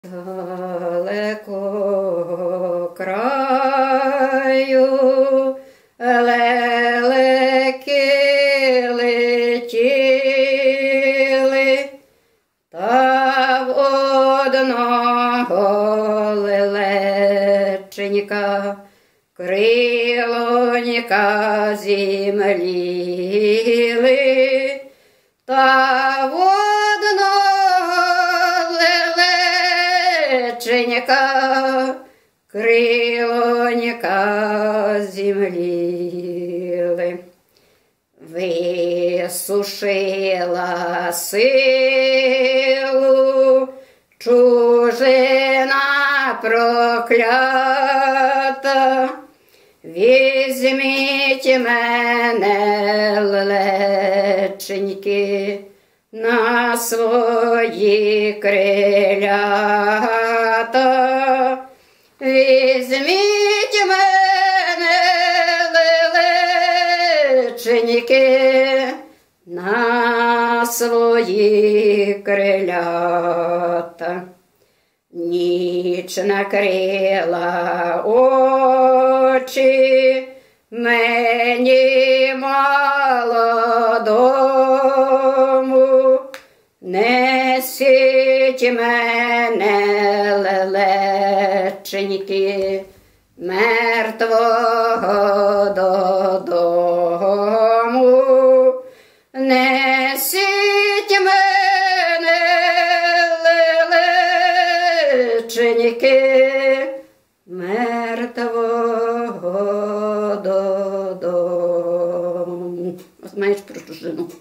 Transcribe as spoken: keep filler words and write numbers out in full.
Далеко краю лелеки летіли, та в одного лелеченька крилонька зімліли, та в лелеченька крилонька зімліли. Висушила силу чужина проклята, візьміть мене, лелеченьки, на свої крилята. Візьміть мене, лелеченьки, на свої крилята. Ніч накрила очі мені молодому, несіть мене, лелеченьки, мертвого додому. Несіть мене, лелеченьки, мертвого додому. Ось маєш про чужину.